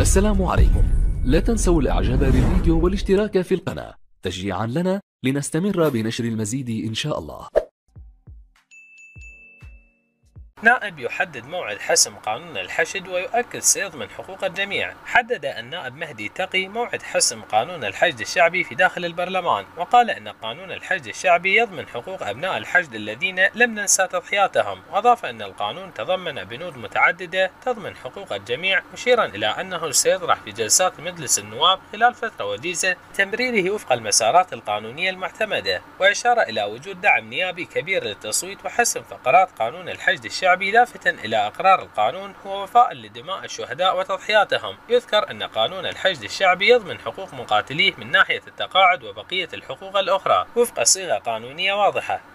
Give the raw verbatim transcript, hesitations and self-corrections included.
السلام عليكم. لا تنسوا الاعجاب بالفيديو والاشتراك في القناة تشجيعا لنا لنستمر بنشر المزيد إن شاء الله. نائب يحدد موعد حسم قانون الحشد ويؤكد سيضمن حقوق الجميع. حدد النائب مهدي تقي موعد حسم قانون الحشد الشعبي في داخل البرلمان، وقال أن قانون الحشد الشعبي يضمن حقوق أبناء الحشد الذين لم ننسى تضحياتهم، وأضاف أن القانون تضمن بنود متعددة تضمن حقوق الجميع، مشيرا إلى أنه سيطرح في جلسات مجلس النواب خلال فترة وجيزة تمريره وفق المسارات القانونية المعتمدة، وأشار إلى وجود دعم نيابي كبير للتصويت وحسم فقرات قانون الحشد الشعبي، لافتا إلى إقرار القانون هو وفاء لدماء الشهداء وتضحياتهم. يذكر أن قانون الحشد الشعبي يضمن حقوق مقاتليه من ناحية التقاعد وبقية الحقوق الأخرى وفق صيغة قانونية واضحة.